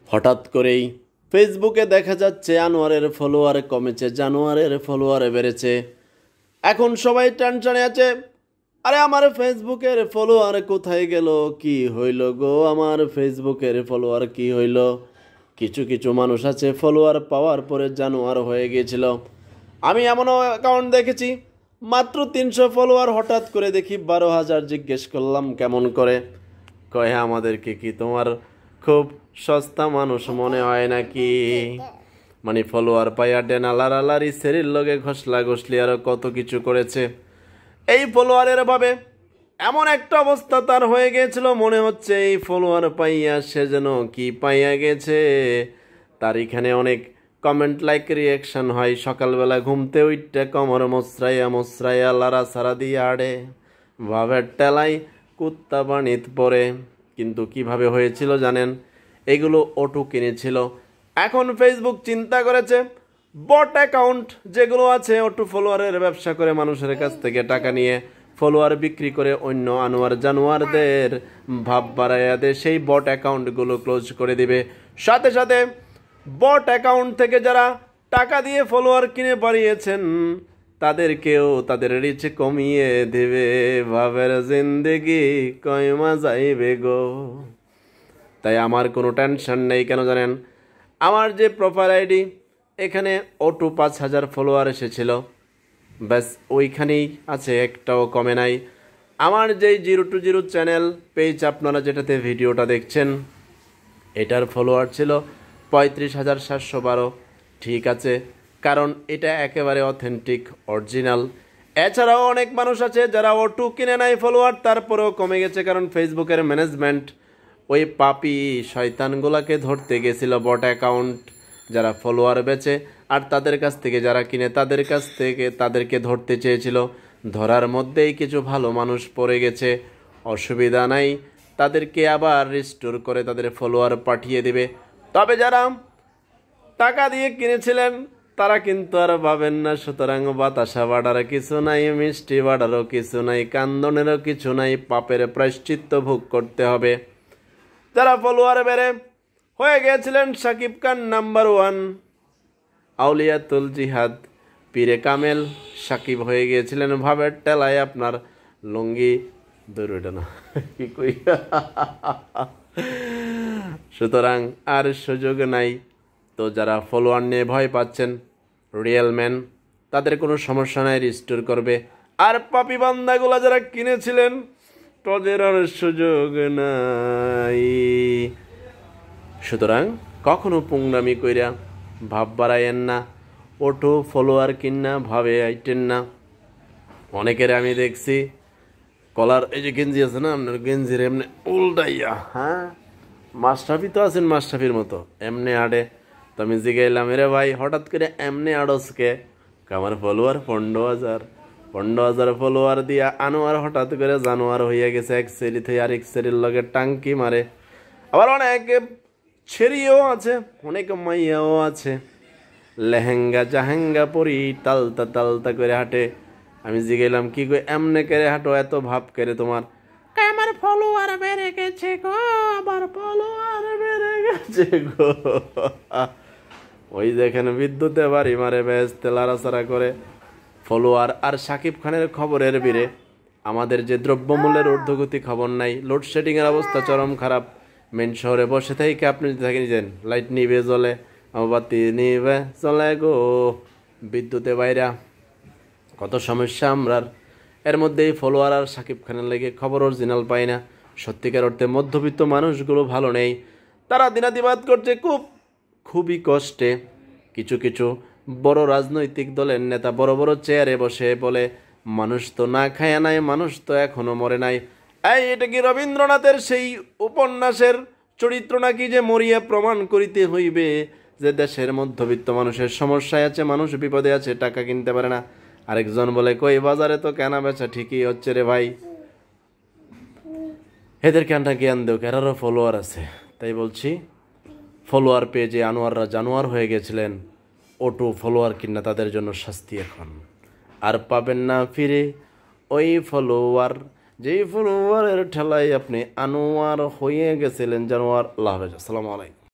হঠাৎ করেই ফেসবুকে দেখা যাচ্ছে আনোয়ারের ফলোয়ার কমেছে, জানোয়ারের ফলোয়ার বেড়েছে। এখন সবাই টেনশনে আছে, আরে আমার ফেসবুকের ফলোয়ার কোথায় গেল, কি হইল গো, আমার ফেসবুকের ফলোয়ার কি হইল। কিছু কিছু মানুষ আছে ফলোয়ার পাওয়ার পরে জানোয়ার হয়ে গিয়েছিল। আমি এমনও অ্যাকাউন্ট দেখেছি মাত্র 300 ফলোয়ার, হঠাৎ করে দেখি 12,000। জিজ্ঞেস করলাম কেমন করে, কয়ে আমাদেরকে কি তোমার খুব সস্তা মানুষ মনে হয় নাকি? মানে ফলোয়ার পাইয়া ডেনালার আলারি সেরির লগে ঘষলা ঘষলি আরো কত কিছু করেছে। এই ফলোয়ারের ভাবে এমন একটা অবস্থা তার হয়ে গিয়েছিল, মনে হচ্ছে এই ফলোয়ার পাইয়া সে যেন কি পাইয়া গেছে। তার এখানে অনেক কমেন্ট, লাইক, রিয়াকশন হয়। সকালবেলা ঘুমতে উঠতে কমর মোসরাইয়া মোসরাইয়া লারা সারা দিয়ে আড়ে ভাবের টেলাই কুত্তা বানিত পরে। কিন্তু কিভাবে হয়েছিল জানেন? এগুলো অটো কিনেছিল। এখন ফেসবুক চিন্তা করেছে বট অ্যাকাউন্ট যেগুলো আছে, অটো ফলোয়ারের ব্যবসা করে মানুষের কাছ থেকে টাকা নিয়ে ফলোয়ার বিক্রি করে অন্য আনোয়ার জানোয়ারদের ভাব বাড়াইয়া দেয়, সেই বট অ্যাকাউন্টগুলো ক্লোজ করে দিবে। সাথে সাথে বট অ্যাকাউন্ট থেকে যারা টাকা দিয়ে ফলোয়ার কিনে বাড়িয়েছেন তাদেরকেও তাদের রিচ কমিয়ে দেবে। ভাবের জিন্দেগি কয়মা যাইবে গো। তাই আমার কোনো টেনশন নেই, কেন জানেন? আমার যে প্রোফাইল আইডি, এখানে অটো 5,000 ফলোয়ার এসেছিল, ব্যাস ওইখানেই আছে, একটাও কমে নাই। আমার যেই 020 চ্যানেল পেজ, আপনারা যেটাতে ভিডিওটা দেখছেন, এটার ফলোয়ার ছিল 35,712। ঠিক আছে, কারণ এটা একেবারে অথেন্টিক, অরিজিনাল। এছাড়াও অনেক মানুষ আছে যারা অটো কিনে নাই ফলোয়ার, তারপরেও কমে গেছে, কারণ ফেসবুকের ম্যানেজমেন্ট ওই পাপি শয়তানগুলাকে ধরতে গেছিল বট অ্যাকাউন্ট যারা ফলোয়ার বেচে, আর তাদের কাছ থেকে যারা কিনে তাদের কাছ থেকে তাদেরকে ধরতে চেয়েছিল। ধরার মধ্যেই কিছু ভালো মানুষ পড়ে গেছে, অসুবিধা নাই, তাদেরকে আবার রিস্টোর করে তাদের ফলোয়ার পাঠিয়ে দিবে। তবে যারা টাকা দিয়ে কিনেছিলেন তারা কিন্তু আর পাবেন না। সুতরাং বাতাসা বাড়ার কিছু নাই, মিষ্টি বাড়ারও কিছু নাই, কান্দনেরও কিছু নাই, পাপের প্রায়শ্চিত্ত ভোগ করতে হবে। যারা ফলোয়ার বেড়ে হয়ে গিয়েছিলেন শাকিব খান নাম্বার 1, আউলিয়াতুল জিহাদ, পীরে কামেল সাকিব হয়ে গিয়েছিলেন ভাবের টেলায় আপনার লুঙ্গি দৌড়ে না কি কই। সুতরাং আর সুযোগ নাই। তো যারা ফলোয়ার নিয়ে ভয় পাচ্ছেন, রিয়েল ম্যান, তাদের কোনো সমস্যা নাই, রিস্টোর করবে। আর পাপি বান্দাগুলা যারা কিনেছিলেন তাদের আর সুযোগ নাই। সুতরাং কখনো পুংরামি কইরা ভাব বাড়াইয়েন না, অটো ফলোয়ার কিনা ভাবে আইটেন না। অনেকের আমি দেখছি কলার, এই যে গেঞ্জি আছে না আপনার, গেঞ্জির এমনি উল্টাইয়া, হ্যাঁ মাশরাফি তো আছেন মাশরাফির মতো, এমনি আড়ে। তো আমি জিগাইলাম, রে ভাই হঠাৎ করে এমনি আড়সকে? আমার ফলোয়ার 15,000 ফলোয়ার দিয়া আনোয়ার হঠাৎ করে জানোয়ার হইয়া গেছে। এক সেরি থেকে আরেক সেরির লগে টাঙ্কি মারে। আবার অনেক ছেড়িও আছে, অনেক মাইয়াও আছে, লেহেঙ্গা জাহেঙ্গা পরি তালতা তালতা করে হাঁটে। আমি জিগাইলাম, কি গো এমনে করে হাঁটো, এত ভাব করে তোমার? আমার ফলোয়ার বেড়ে গেছে গো, আমার ফলোয়ার বেড়ে গেছে গো। ওই দেখেন বিদ্যুতে বাড়ি মারে, বেহেশতে লাড়াচাড়া করে ফলোয়ার। আর শাকিব খানের খবরের বীরে আমাদের যে দ্রব্যমূল্যের ঊর্ধ্বগতি খবর নাই, লোডশেডিং এর অবস্থা চরম খারাপ। মেন শহরে বসে থেকে আপনি যদি থাকেন, নিজেন লাইট নিবে জ্বলে, বাতি নিবে চলে গো, বিদ্যুতে বাইরা কত সমস্যা আমরার। এর মধ্যে এই ফলোয়ার আর শাকিব খানের লেগে খবর অরিজিনাল পাই না। সত্যিকার অর্থে মধ্যবিত্ত মানুষগুলো ভালো নেই, তারা দিনাতিবাদ করছে খুবই কষ্টে। কিছু কিছু বড় রাজনৈতিক দলের নেতা বড় বড় চেয়ারে বসে বলে, মানুষ তো না খায়া নাই, মানুষ তো এখনো মরে নাই। এটা কি রবীন্দ্রনাথের সেই উপন্যাসের চরিত্র নাকি, যে মরিয়া প্রমাণ করিতে হইবে যে দেশের মধ্যবিত্ত মানুষের সমস্যায় আছে, মানুষ বিপদে আছে, টাকা কিনতে পারে না? আরেকজন বলে, কই বাজারে তো কেনা বেচা ঠিকই হচ্ছে রে ভাই, এদের কেনটা জ্ঞান দেও, এরারও ফলোয়ার আছে। তাই বলছি, ফলোয়ার পেয়ে যে আনোয়াররা জানোয়ার হয়ে গেছিলেন, অটো ফলোয়ার কিনা তাদের জন্য শাস্তি এখন আর পাবেন না ফিরে। ওই ফলোয়ার, যেই ফলোয়ারের ঠেলায় আপনি আনোয়ার হয়ে গেছিলেন জানোয়ার। আল্লাহ হাফেজ, আসসালামু আলাইকুম।